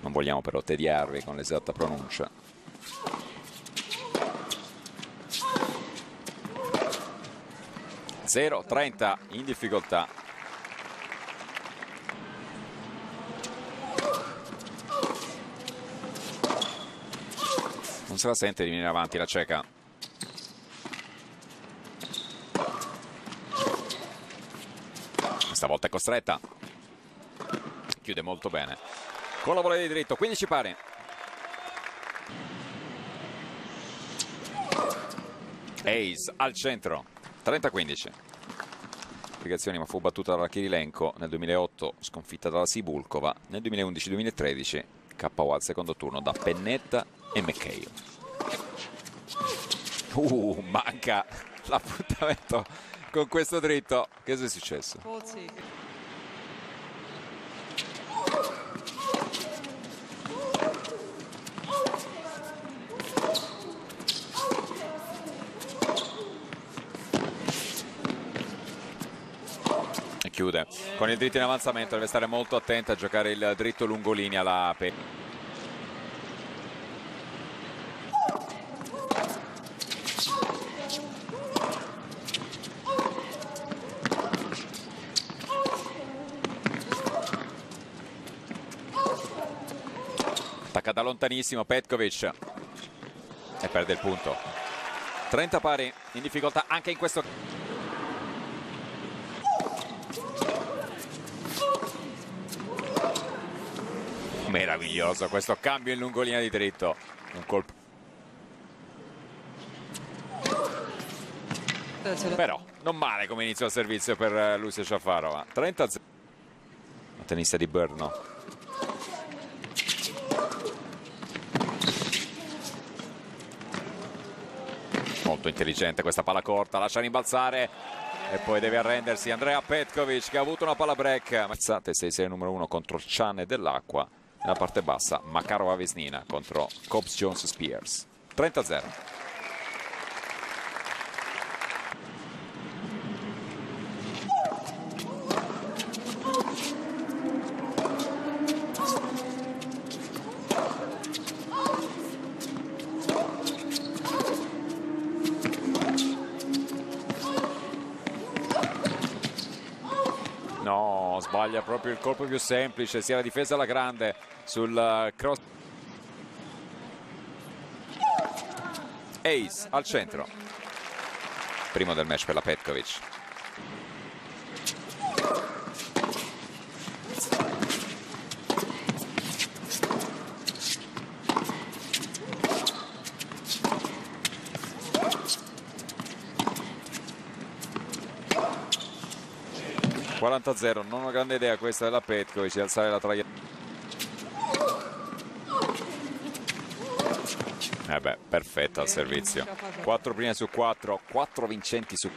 Non vogliamo però tediarvi con l'esatta pronuncia. Zero 30 in difficoltà. Non se la sente di venire avanti la ceca. Questa volta è costretta. Chiude molto bene. Con la volata di dritto, 15 pari. Ace al centro, 30-15. Spiegazioni, ma fu battuta dalla Kirilenko nel 2008, sconfitta dalla Sibulkova. Nel 2011-2013 KO al secondo turno da Pennetta e McHale. Manca l'appuntamento con questo dritto. Che è successo? E chiude con il dritto in avanzamento. Deve stare molto attenta a giocare il dritto lungolinea la attacca da lontanissimo Petkovic e perde il punto. 30 pari, in difficoltà anche in questo. Meraviglioso questo cambio in lungolinea di dritto. Un colpo. Però non male come inizio al servizio per Lucia Shafarova. 30-0. La tennista di Brno. Molto intelligente questa palla corta, lascia rimbalzare e poi deve arrendersi Andrea Petkovic, che ha avuto una palla break. Mazzate 6-6 numero 1 contro Ciane dell'Acqua. Nella parte bassa Makarova Vesnina contro Cobbs Jones Spears. 30-0. No, sbaglia proprio il colpo più semplice, sia la difesa alla grande sul cross. Ace al centro. Primo del match per la Petkovic. (40-0), non una grande idea questa della Petkovic di alzare la traiettoria. Perfetta al servizio. 4 prime su 4, 4 vincenti su.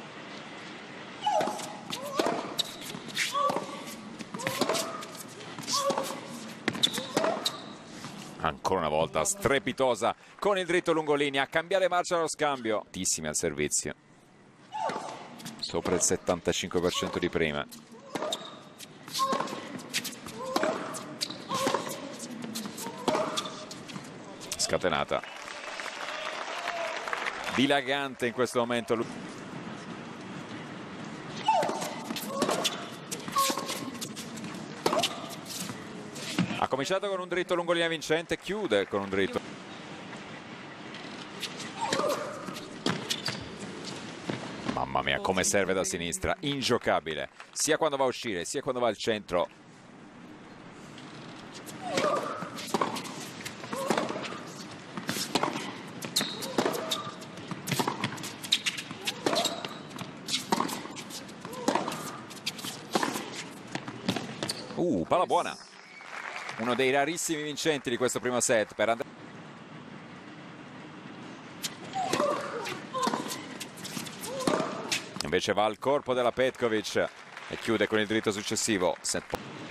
Ancora una volta strepitosa con il dritto lungolinea, cambiare marcia allo scambio. Tantissimi al servizio. Sopra il 75% di prime. Scatenata. Dilagante in questo momento. Ha cominciato con un dritto lungolinea vincente, chiude con un dritto. Mamma mia, come serve da sinistra, ingiocabile, sia quando va a uscire, sia quando va al centro. Palla buona. Uno dei rarissimi vincenti di questo primo set per Andrea. Invece va al corpo della Petkovic e chiude con il dritto successivo. Se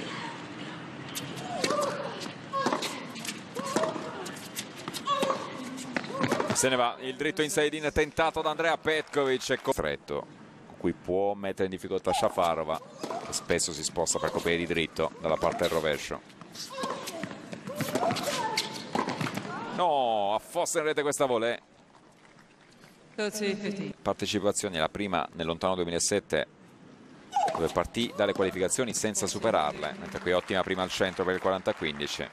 ne va il dritto inside-in tentato da Andrea Petkovic, è costretto, con cui può mettere in difficoltà Shafarova, che spesso si sposta per coprire di dritto dalla parte del rovescio. No, affossa in rete questa volée. Partecipazioni, la prima nel lontano 2007, dove partì dalle qualificazioni senza superarle, mentre qui ottima prima al centro per il 40-15.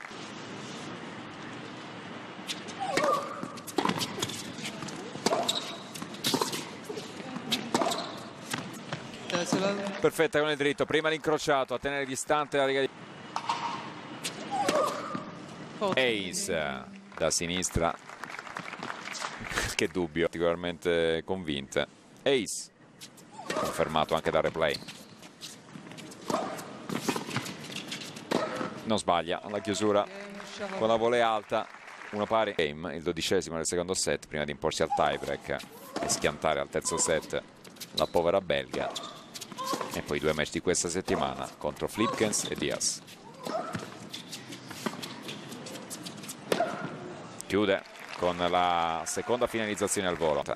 Perfetta con il dritto, prima l'incrociato a tenere distante la riga di Ace da sinistra. Che dubbio, particolarmente convinte. Ace confermato anche dal replay. Non sbaglia alla chiusura con la volée alta. Una pari game, il 12° del secondo set, prima di imporsi al tiebreak e schiantare al terzo set la povera belga. E poi 2 match di questa settimana contro Flipkens e Diaz. Chiude con la seconda finalizzazione al volo.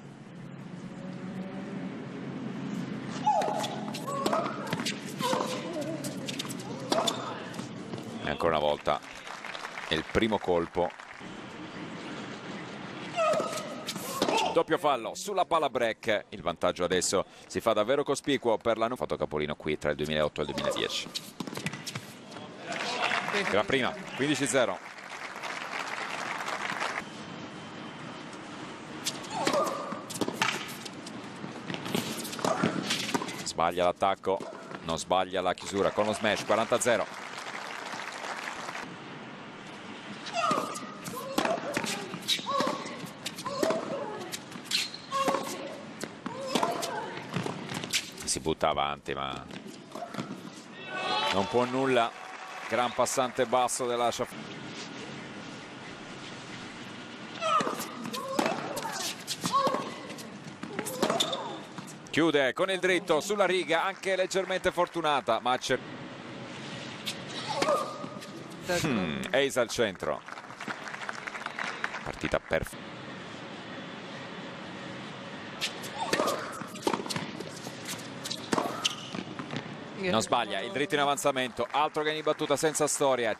E ancora una volta è il primo colpo. Doppio fallo sulla palla break. Il vantaggio adesso si fa davvero cospicuo per la fatto capolino qui tra il 2008 e il 2010. La prima, 15-0. Sbaglia l'attacco, non sbaglia la chiusura con lo smash, 40-0. Si butta avanti ma non può nulla. Gran passante basso della chiude con il dritto sulla riga, anche leggermente fortunata, ma c'è Ace al centro. Partita perfetta. Non sbaglia, il dritto in avanzamento, altro che in battuta senza storia.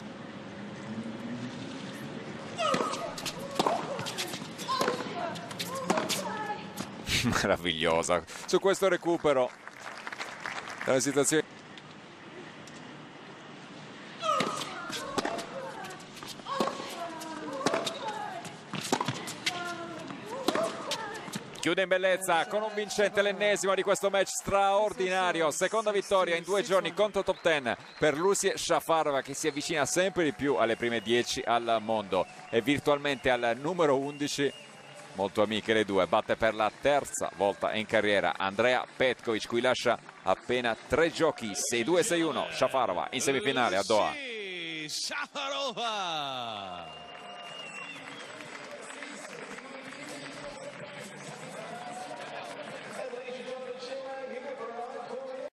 Meravigliosa su questo recupero dalla situazione. Chiude in bellezza con un vincente, l'ennesimo di questo match straordinario. Seconda vittoria in 2 giorni contro top 10 per Lucie Shafarova, che si avvicina sempre di più alle prime 10 al mondo e virtualmente al numero 11. Molto amiche le due. Batte per la terza volta in carriera Andrea Petkovic, cui lascia appena 3 giochi. 6-2, 6-1. Shafarova in semifinale a Doha. Shafarova.